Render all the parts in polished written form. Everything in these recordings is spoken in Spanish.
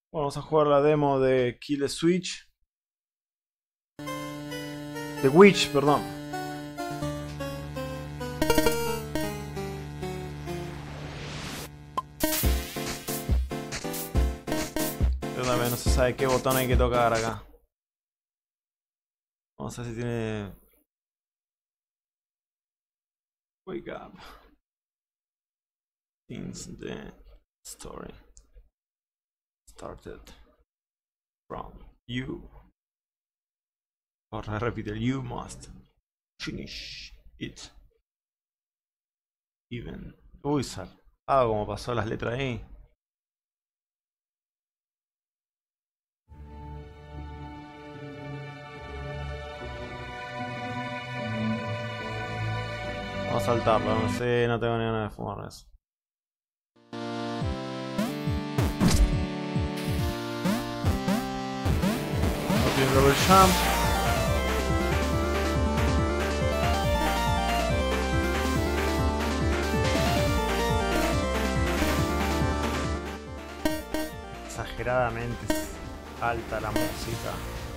Vamos a jugar la demo de Kill Switch. The Witch, perdón. Pero también no se sabe qué botón hay que tocar acá. Vamos a ver si tiene... Wake up. Since the story started from you. Ahora repite el you must finish it. Even. Uy, como pasó las letras ahí. Vamos a saltarlo, no sé, no tengo ni ganas de fumar eso. No tiene double jump. Exageradamente alta la música.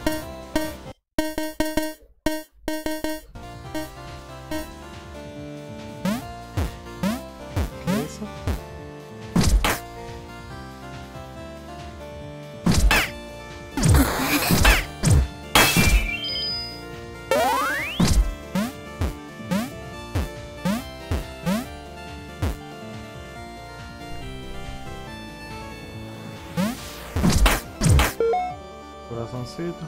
Corazoncito.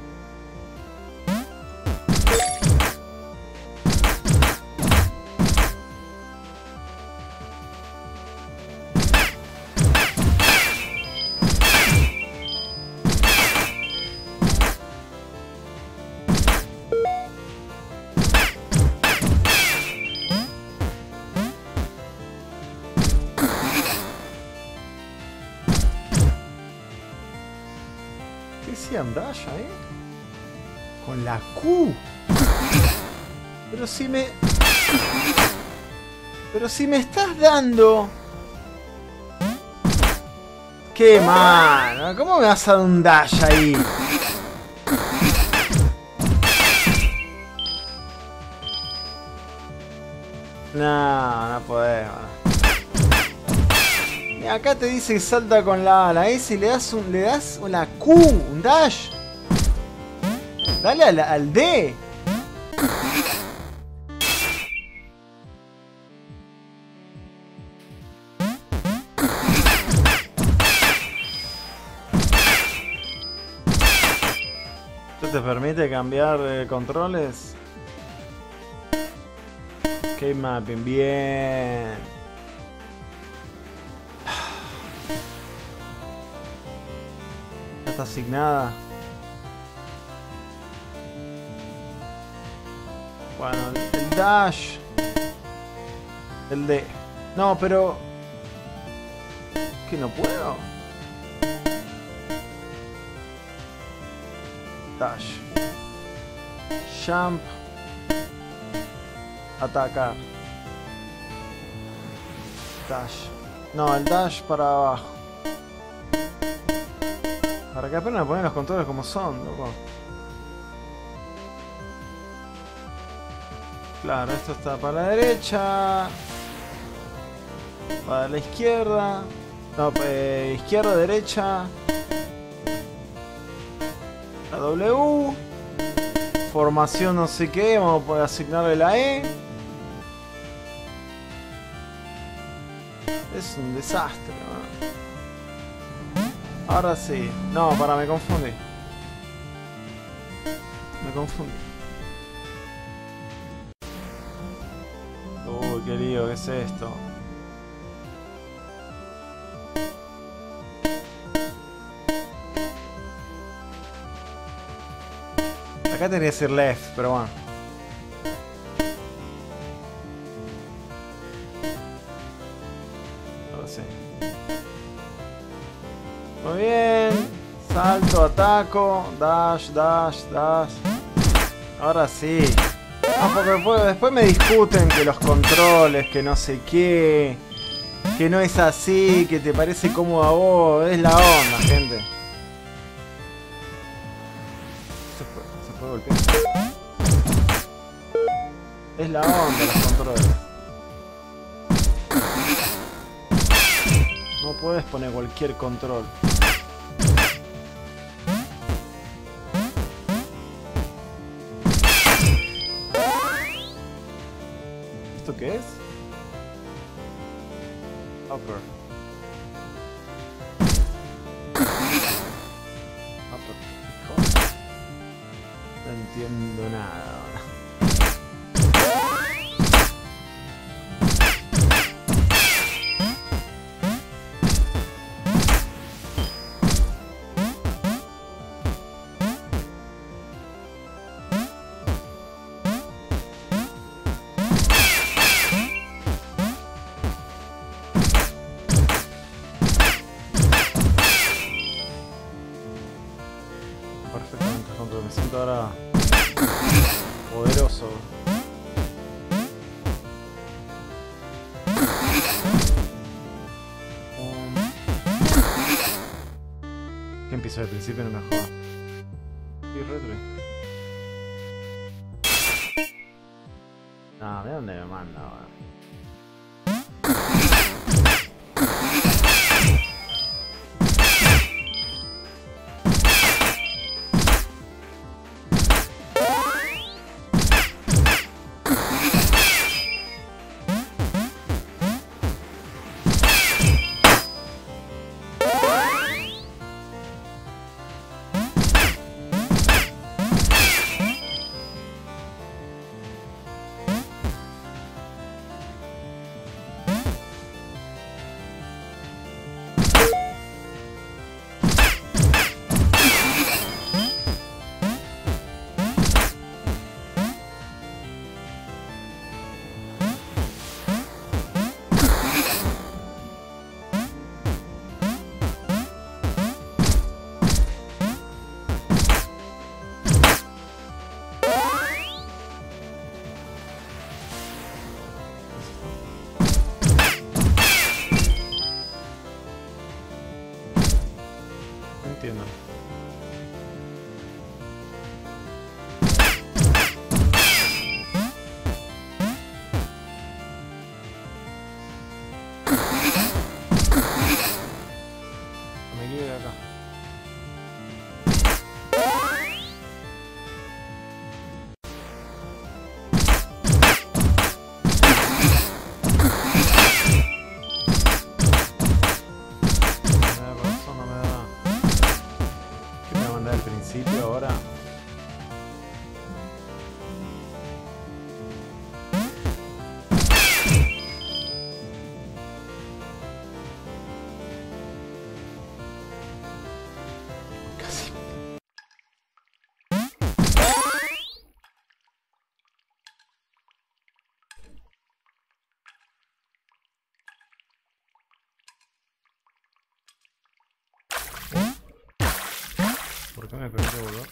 ¿Qué si andás con la Q? Pero si me estás dando... ¡Qué mal! ¿Cómo me vas a dar un dash ahí? No, no podés, man. Y acá te dice que salta con la S y le das una Q, un dash. Dale al D. ¿Esto te permite cambiar controles? Escape mapping, bien. Está asignada. Bueno, el dash. El D. No, pero... ¿Que no puedo? Dash. Jump. Atacar. Dash. No, el dash para abajo. Para que apenas ponen los controles como son, loco. Claro, esto está para la derecha. Para la izquierda. No, izquierda, derecha. La W. Formación no sé qué. Vamos a poder asignarle la E. Es un desastre, ¿no? Ahora sí. No, me confundí. Me confundí. Uy, qué lío, ¿qué es esto? Acá tenía que decir left, pero bueno. Ahora sí. Muy bien. Salto, ataco, dash, dash, dash. Ahora sí. Ah, porque después me discuten que los controles, que no sé qué. Que no es así, que te parece cómodo a vos. Es la onda, gente. Se puede golpear. Es la onda los controles. No puedes poner cualquier control. ¿Esto qué es? Upper. Upper. No entiendo nada ahora. Perfectamente, control. Me siento ahora poderoso. ¿Qué empiezo al principio? No me jodas. Y retro. No, mira dónde me manda ahora. Entiendo. Me quiero ir acá. Al principio ahora. Casi. ¿Por qué me perdí, boludo?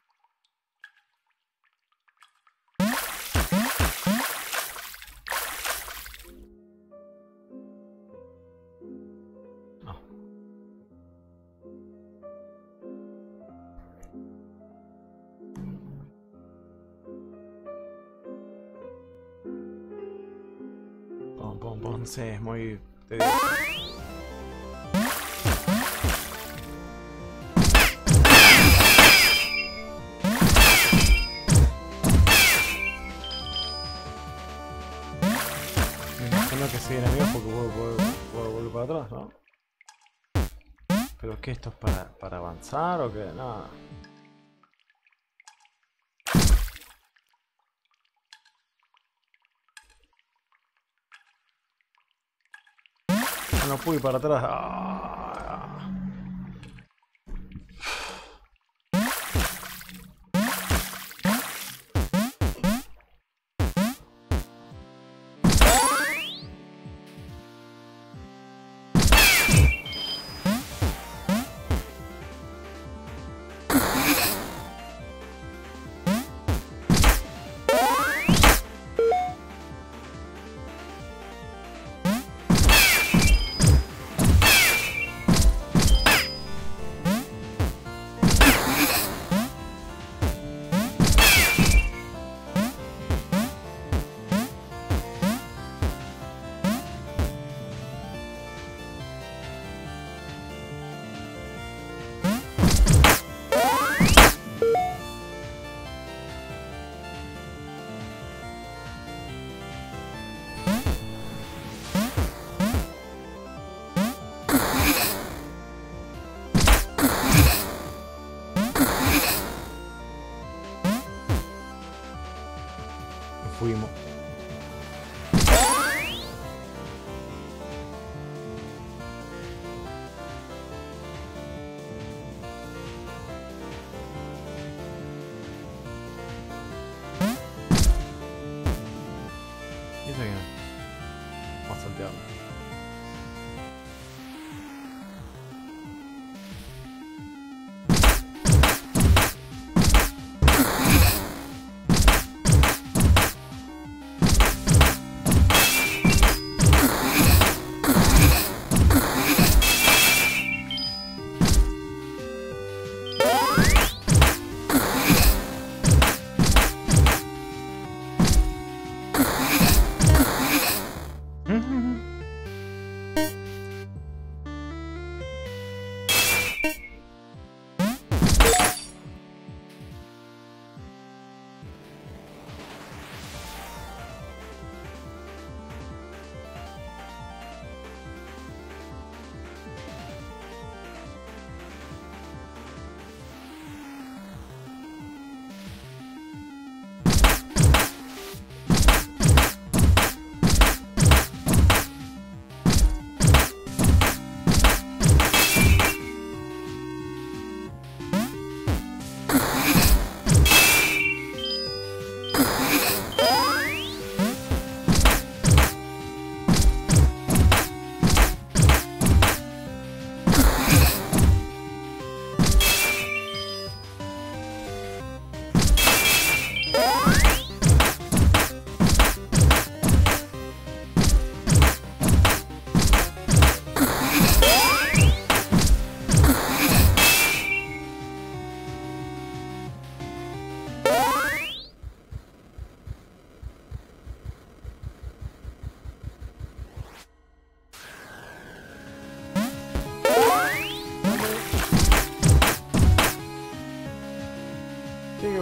No. Pom, sí, es muy tedioso. Que siguen amigos porque puedo volver para atrás, ¿no? ¿Pero qué? ¿Esto es para avanzar o qué? Nada. No pude ir para atrás.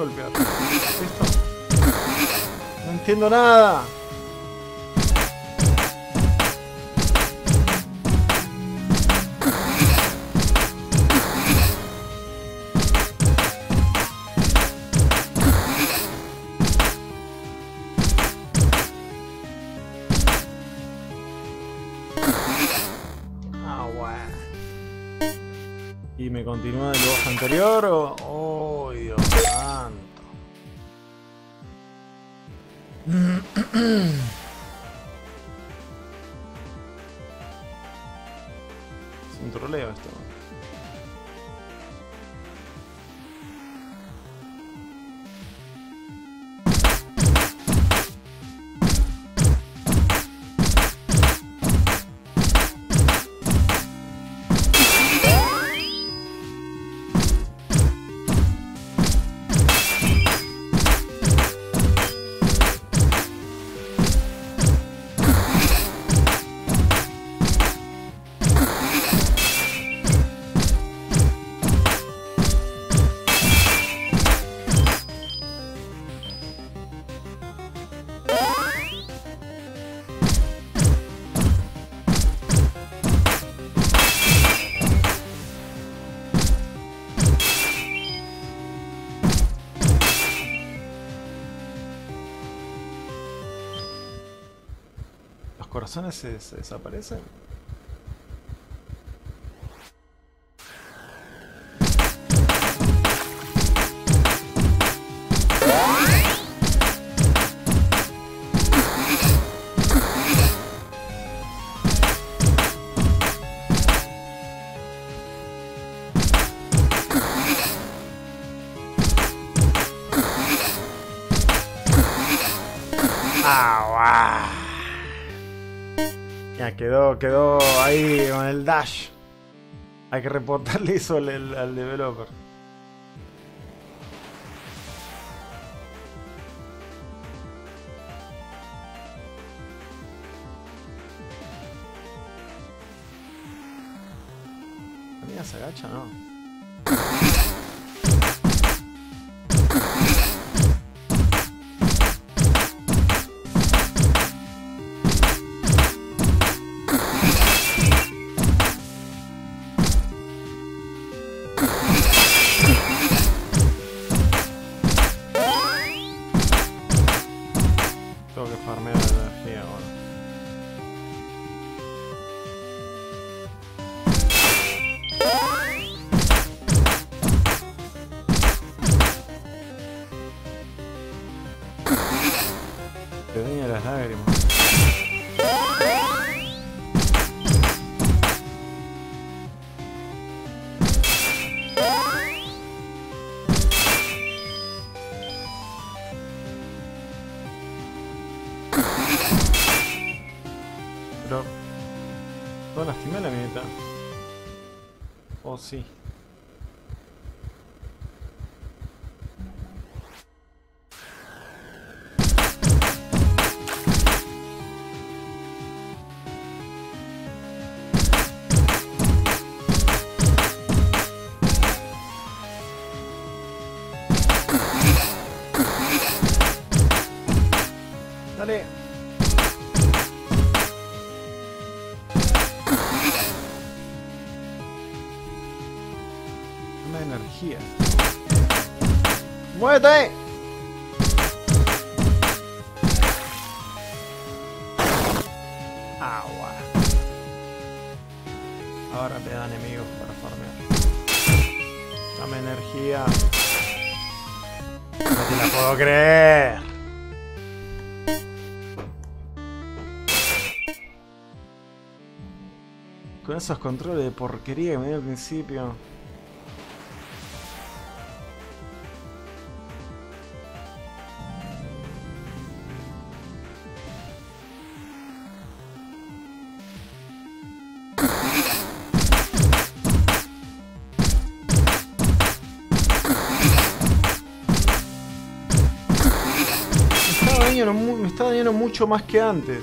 golpear. ¿Listo? No entiendo nada. ¿Y me continúa del boss anterior o...? ¡Oh, Dios santo! Es un troleo esto. ¿Los corazones se desaparecen? Ya quedó ahí con el dash. Hay que reportarle eso al developer. ¿La mía se agacha? No. Tengo que farmear la energía ahora. Te daña las lágrimas. Pero... no lastimé la mineta. Oh, sí. Dale. Una energía. ¡Muévete! Agua. Ahora te dan enemigos para farmear. Dame energía. No te la puedo creer. Con esos controles de porquería que me dio al principio. Me está dañando mucho más que antes.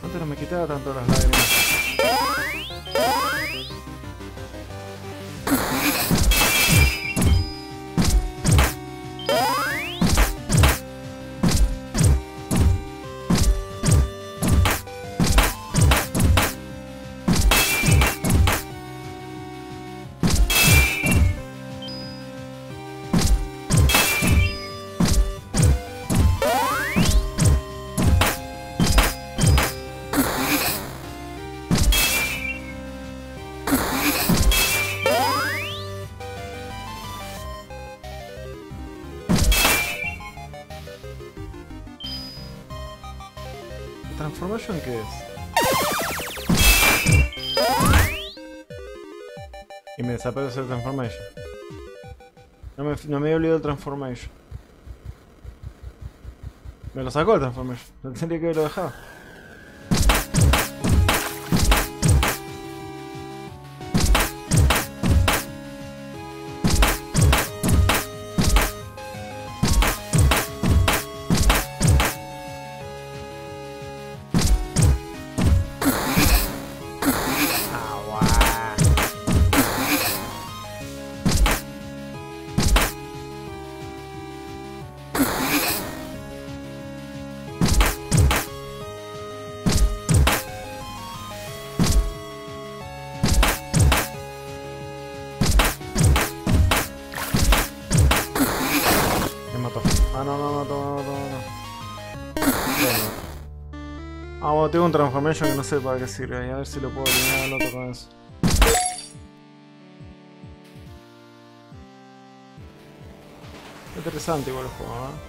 Antes no me quitaba tanto las lágrimas. ¿Transformation qué es? Y me desaparece el Transformation. No me he olvidado el Transformation. Me lo sacó el Transformation. No tendría que haberlo dejado. Ah, bueno, tengo un Transformation que no sé para qué sirve. A ver si lo puedo eliminar al otro con eso. Interesante igual el juego, ¿eh?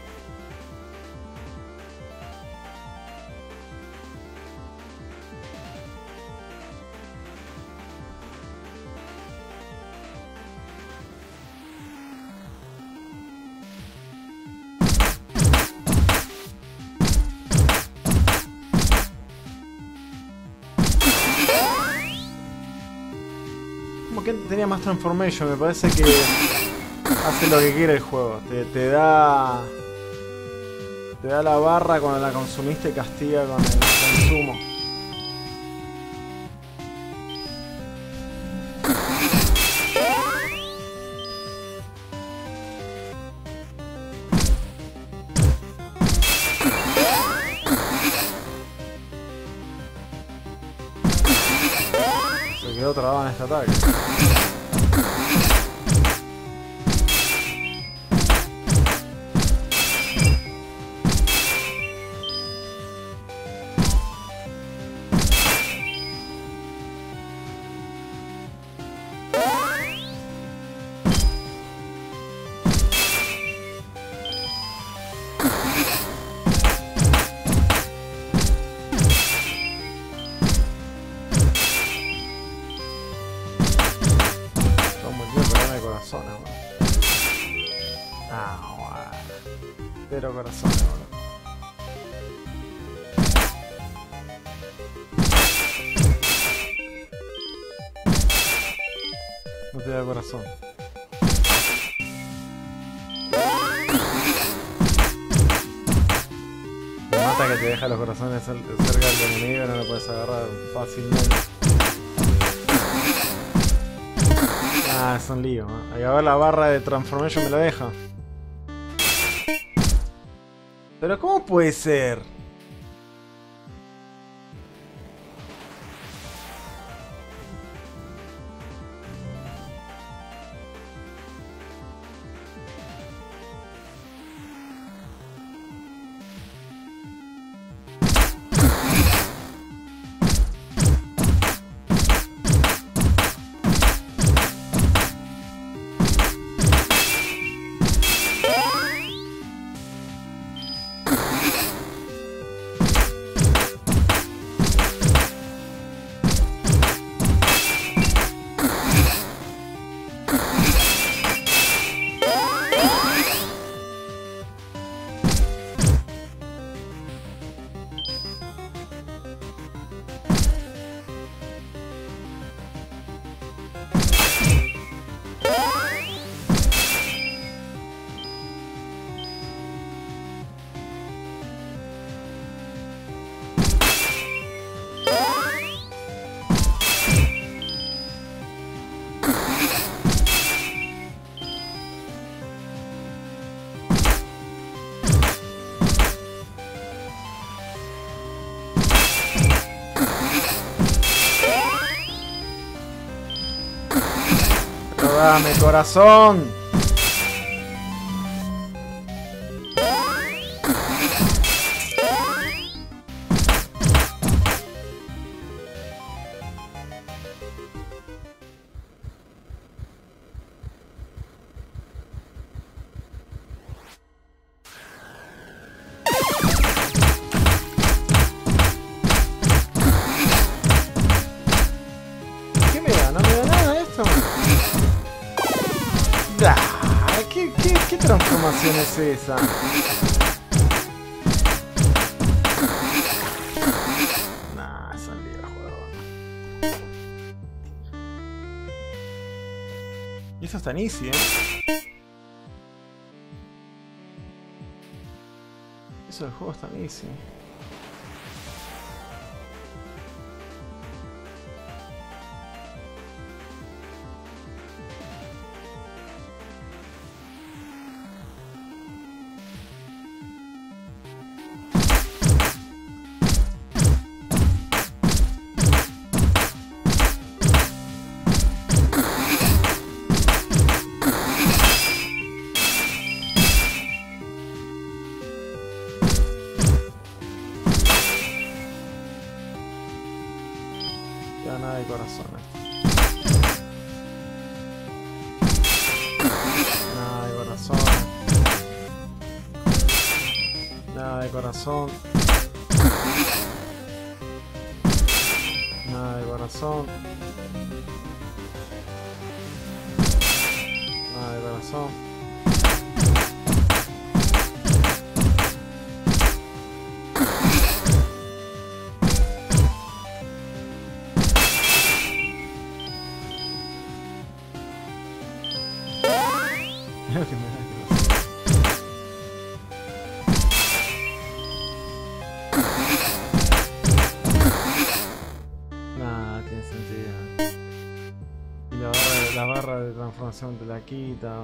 Que tenía más Transformation, me parece que hace lo que quiere el juego. Te da la barra cuando la consumiste, castiga con el consumo. Se quedó trabado en este ataque. Pero corazones, boludo. No te da corazón. Me mata que te deja los corazones cerca del enemigo y no lo puedes agarrar fácilmente. Ah, es un lío, ¿eh? Hay que ver la barra de Transformation me la deja. Pero ¿cómo puede ser? Dame, corazón. ¿Qué me da? ¿No me da nada esto? ¿Qué transformación es esa? Nah, es un lío, juego. Y eso es tan easy, Eso del juego es tan easy. Ya nada de corazones. Nada de corazón. Nada de corazón. Nada de corazón. Nada de corazón. Creo que me da nada, tiene sentido. Y la barra de transformación te la quita.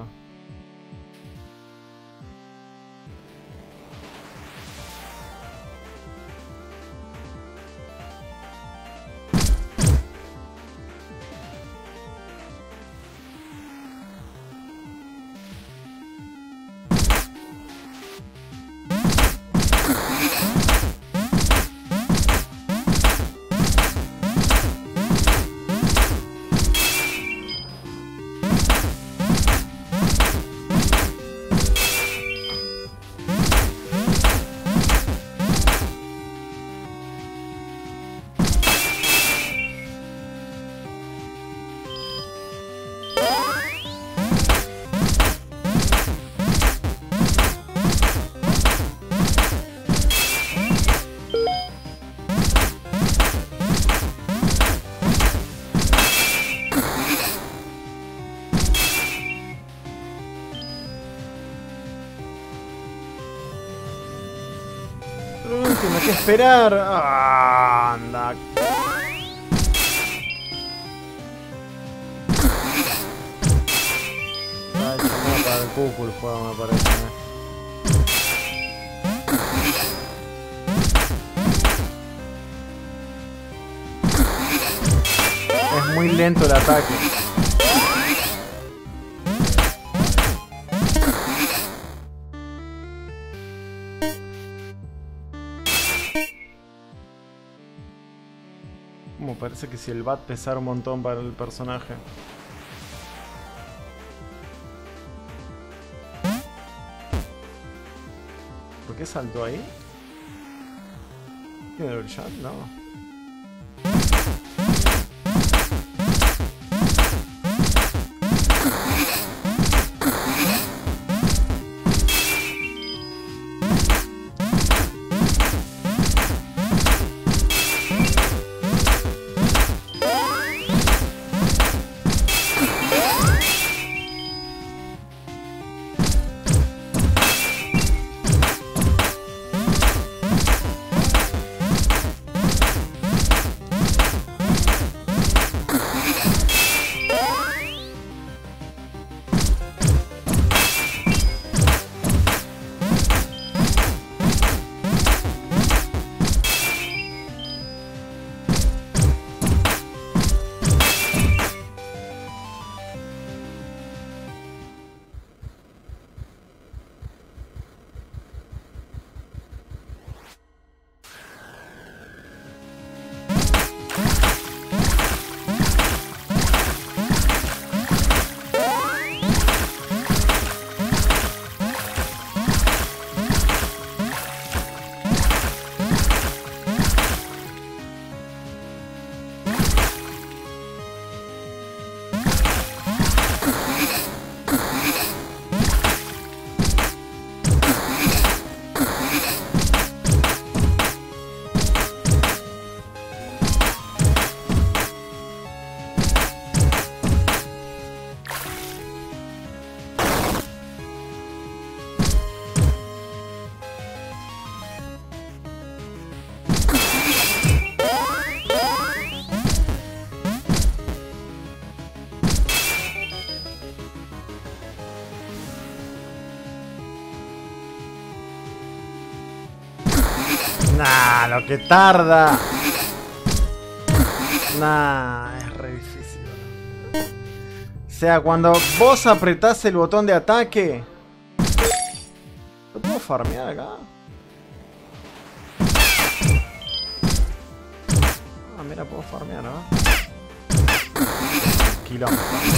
Tengo que esperar. Anda. Ay, se para el cucu el juego, me parece. Es muy lento el ataque. Como parece que si el bat pesara un montón para el personaje. ¿Por qué saltó ahí? ¿Tiene el chat? No. lo que tarda. Nah, es re difícil. O sea, cuando vos apretás el botón de ataque... ¿Lo puedo farmear acá? Ah, mira, puedo farmear, ¿no? Kilómetro.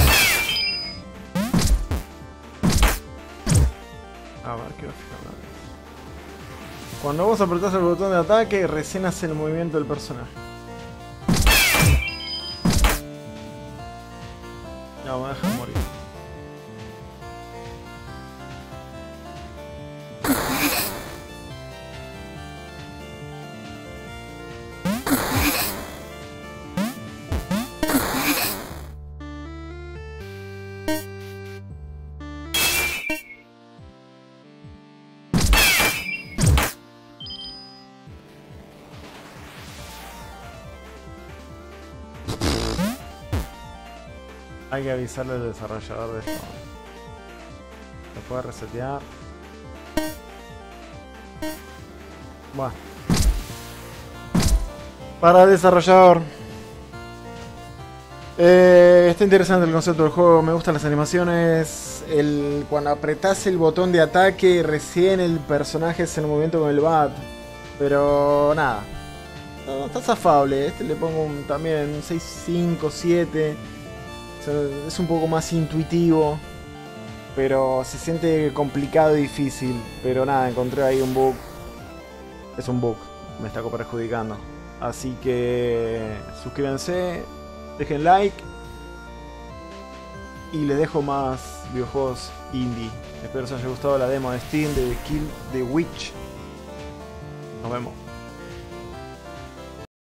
A ver, quiero fijarme. Cuando vos apretás el botón de ataque, recién hace el movimiento del personaje. No, me deja morir. Hay que avisarle al desarrollador de esto. Se puede resetear. Bueno. Para el desarrollador. Está interesante el concepto del juego. Me gustan las animaciones. Cuando apretás el botón de ataque, recién el personaje hace el movimiento con el bat. Pero nada. No, está zafable. Le pongo también un 6.5, 7. Es un poco más intuitivo, pero se siente complicado y difícil. Pero nada, encontré ahí un bug. Es un bug, me está perjudicando. Así que suscríbanse, dejen like y les dejo más videojuegos indie. Espero que os haya gustado la demo de Steam de Kill the Witch. Nos vemos.